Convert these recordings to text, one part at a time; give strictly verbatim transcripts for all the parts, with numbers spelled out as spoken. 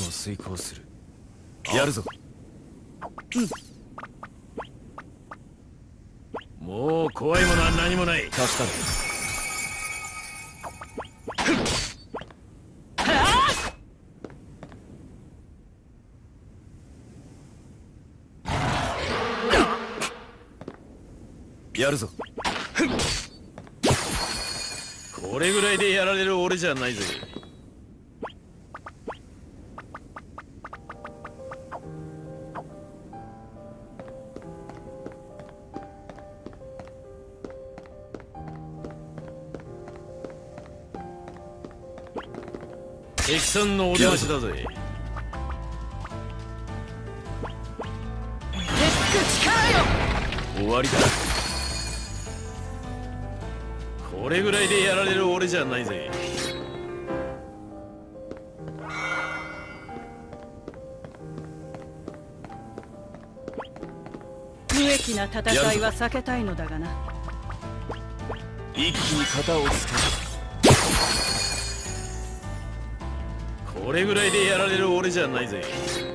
遂行する。やるぞ。うん、もう怖いものは何もない。助かる。やるぞ。これぐらいでやられる俺じゃないぜ。敵さんのお出ましだぜ。終わりだ。これぐらいでやられる俺じゃないぜ。 無益な戦いは避けたいのだがな。 一気に型をつける。これぐらいでやられる俺じゃないぜ。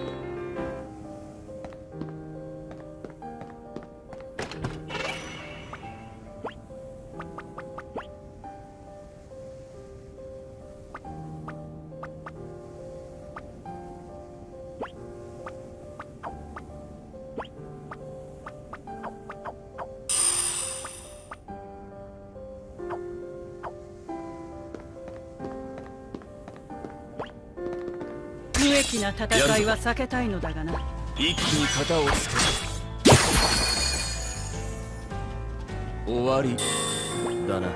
無益な戦いは避けたいのだがな。 一気に型をつける。終わりだな。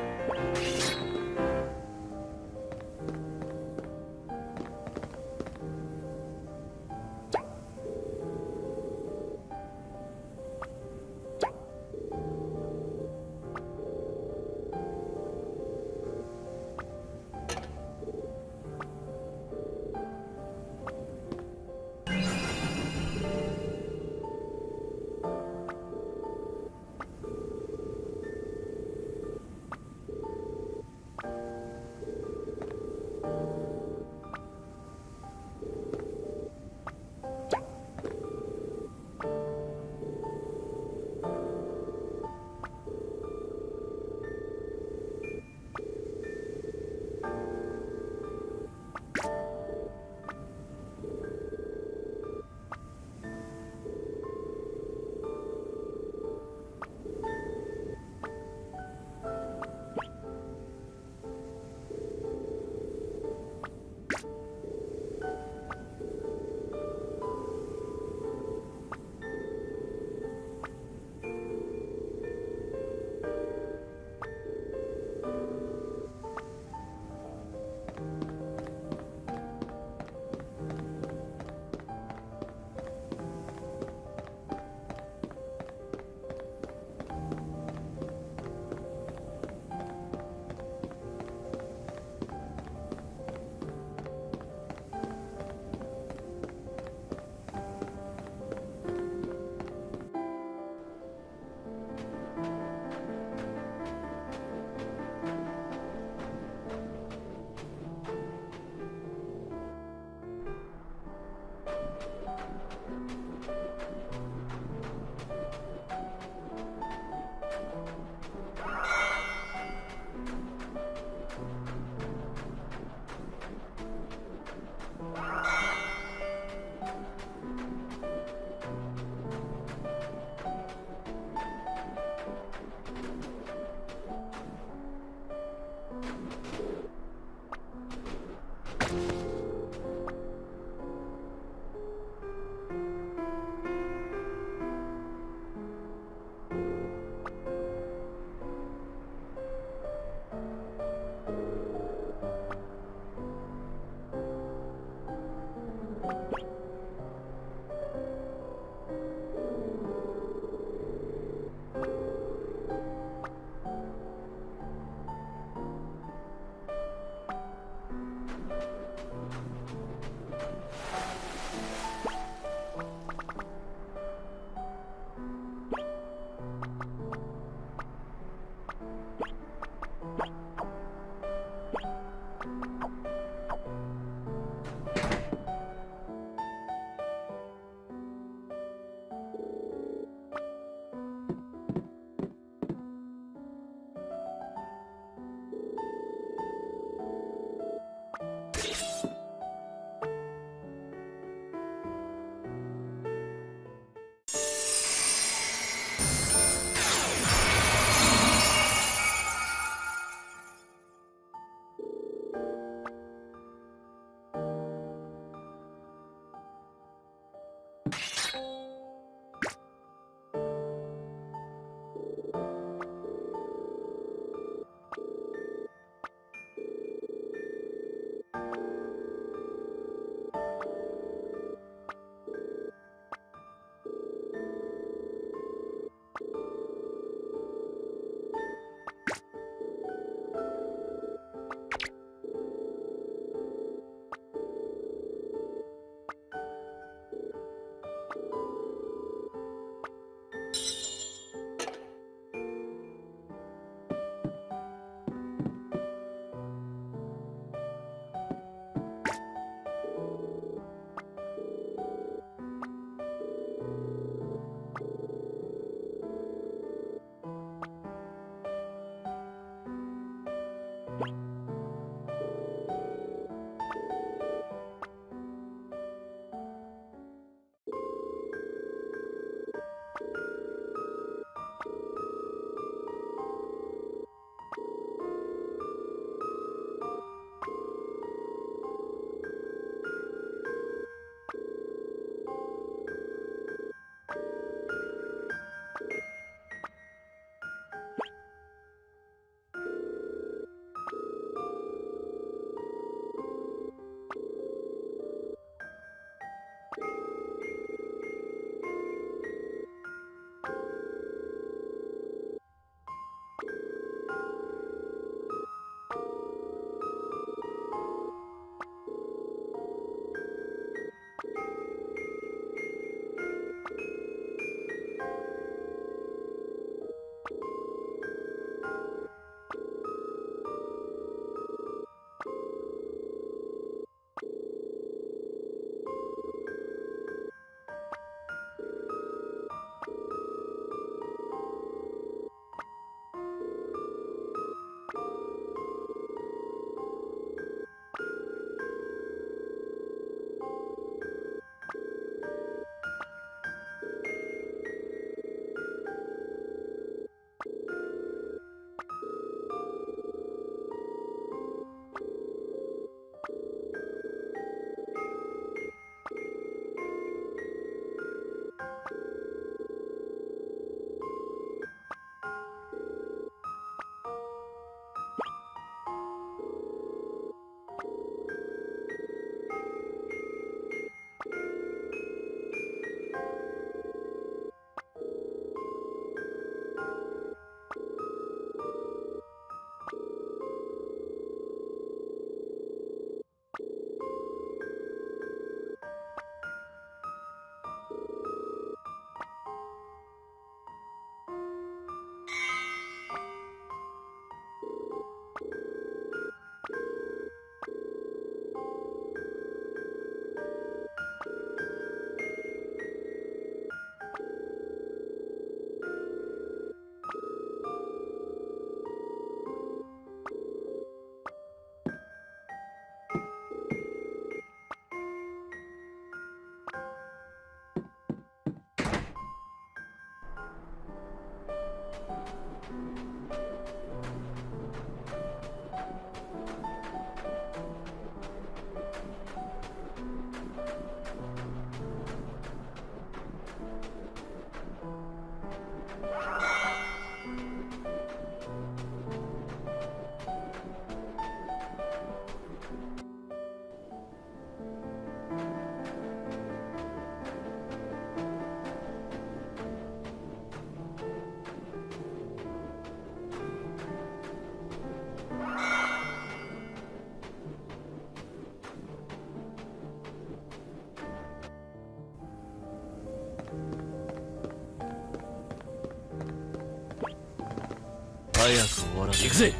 早く終わらせ行くぜ。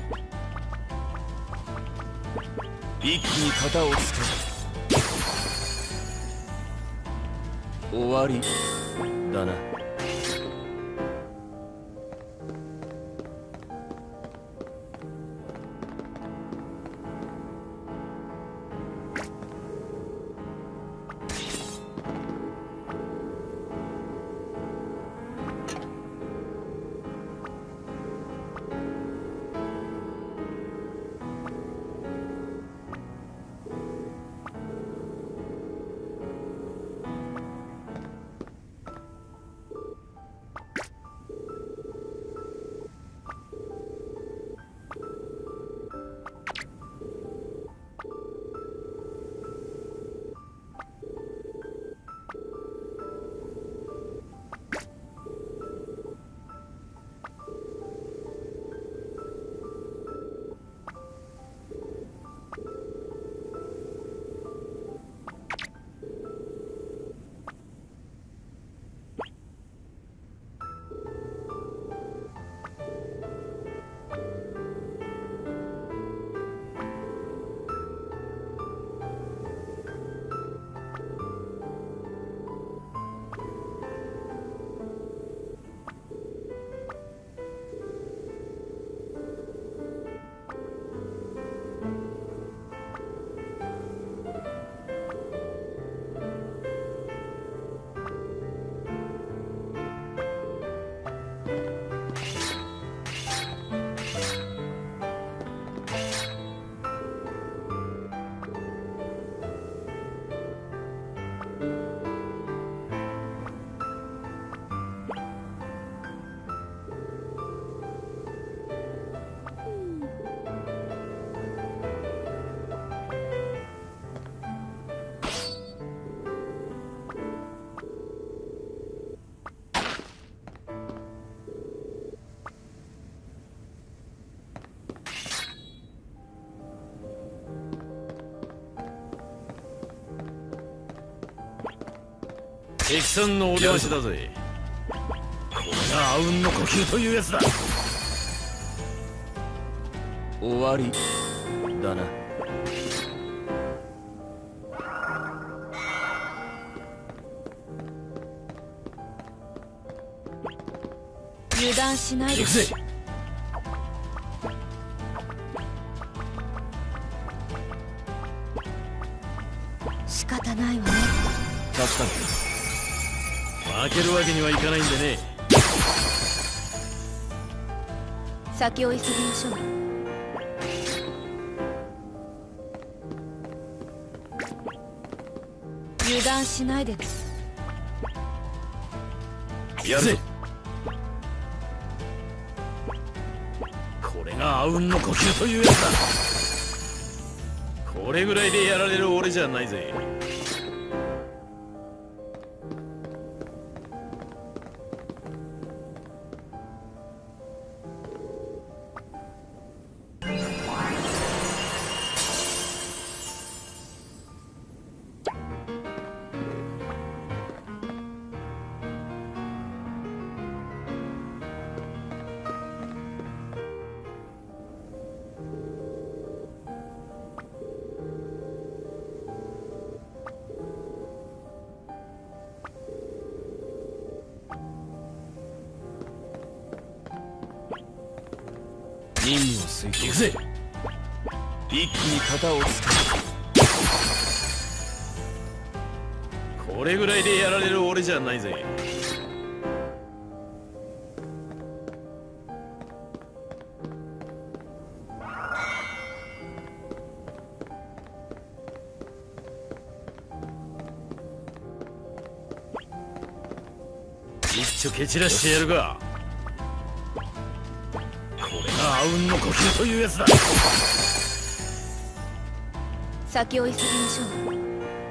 一気に型をつける。終わりだな。敵さんのお出しだぜ。これがあうんの呼吸というやつだ。終わりだな。 油断しないで。 行くぜ。 仕方ないわね。 助かる。負けるわけにはいかないんでね。 先を急ぎましょう。油断しないでね。 やるぜ。これがあうんの呼吸というやつだ。これぐらいでやられる俺じゃないぜ。任務を遂行。行くぜ。一気に型をつける。これぐらいでやられる俺じゃないぜ。一丁蹴散らしてやるか。あうんの呼吸というやつだ。 先を急ぎましょう。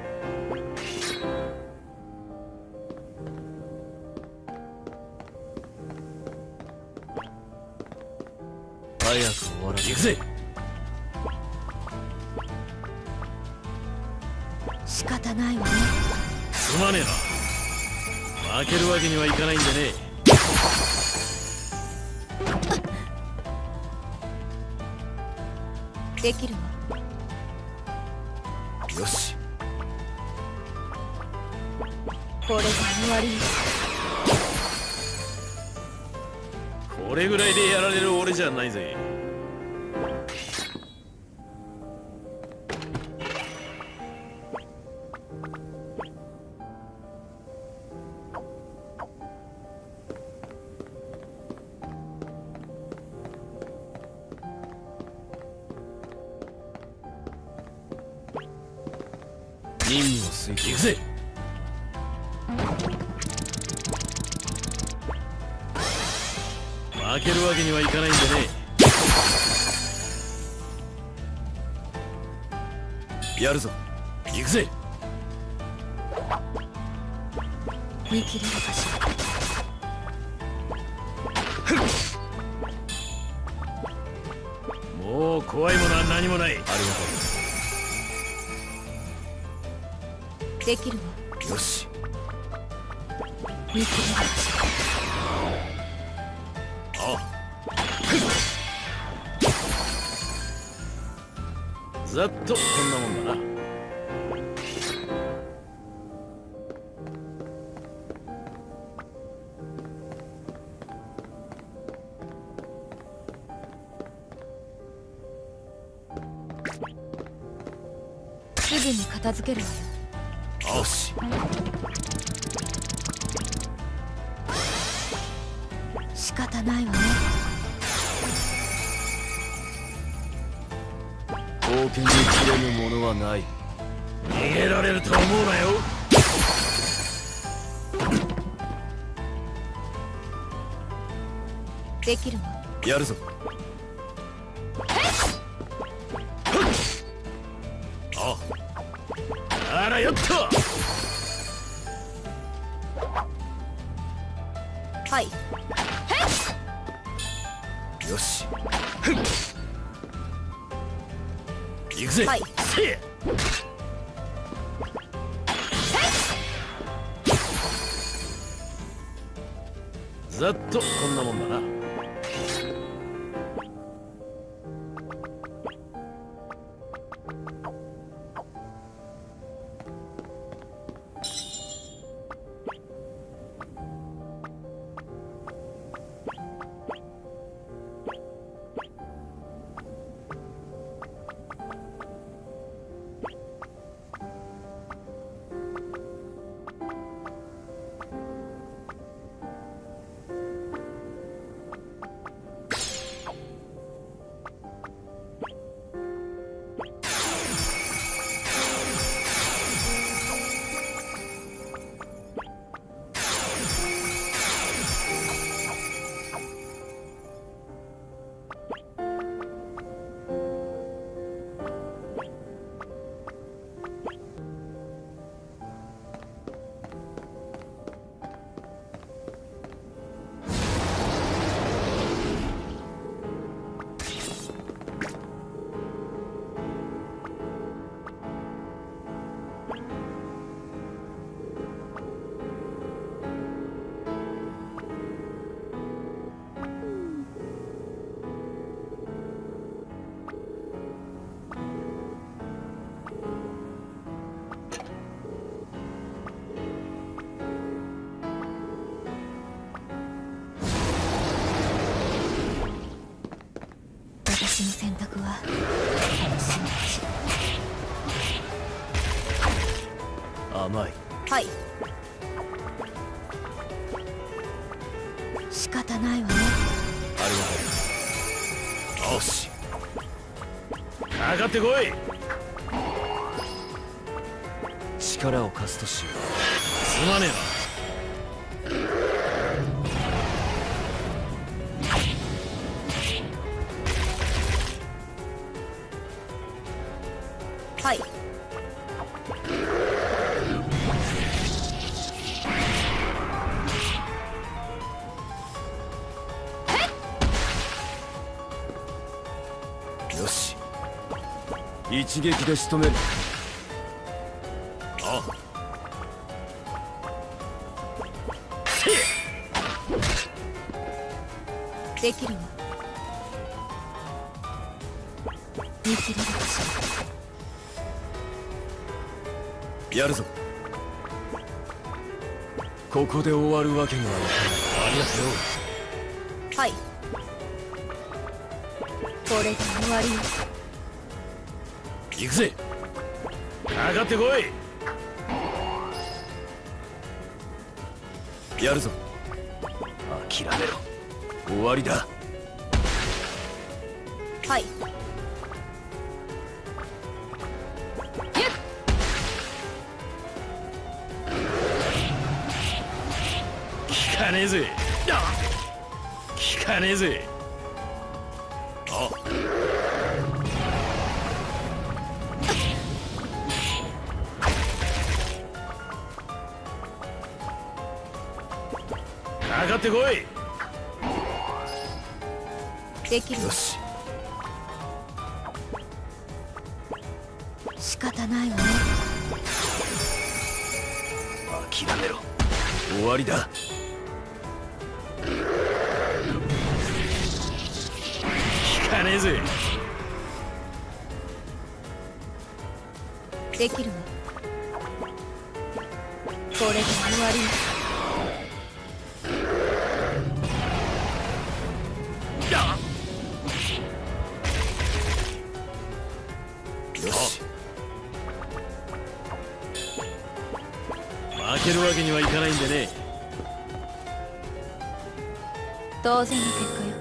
早く終わらせ行くぜ。 仕方ないわね。 すまねえな。負けるわけにはいかないんでね。 できるわ。 よし。 これで終わりに。 これぐらいでやられる俺じゃないぜ。任務を遂行。行くぜ。負けるわけにはいかないんでね。やるぞ。行くぜ。 見切れるかしら。もう怖いものは何もない。ありがとう。できるわ。 よし。 見切れるかしら。 ざっとこんなもんだな。 すぐに片付けるわよ。 よし。 仕方ないわね。 冒険に切れぬものはない。逃げられると思うなよ。 できるわ。 やるぞ。ああらよっと。 はい。 よし。行くぜ。 はい。 せい。ざっとこんなもんだな。 私の選択は私の道。 甘い。 はい。仕方ないわね。 ありがとう。よし。かかってこい。力を貸すとしよう。すまねえな。 はい。 よし。一撃で仕留める。ああ。 できるわ。 見切れるでしょやるぞ。ここで終わるわけにはいかない。ありがとう。 はい。これで終わりよ。 行くぜ。かかってこい。やるぞ。諦めろ。終わりだ。 はい。 聞かねえぜ。聞かねえぜ。あかかってこい。 できる。 よし。 仕方ないわね。 諦めろ。終わりだ。聞かねえぜ。 できるわ。これで終わりよ。 よし。負けるわけにはいかないんでね。 当然の結果よ。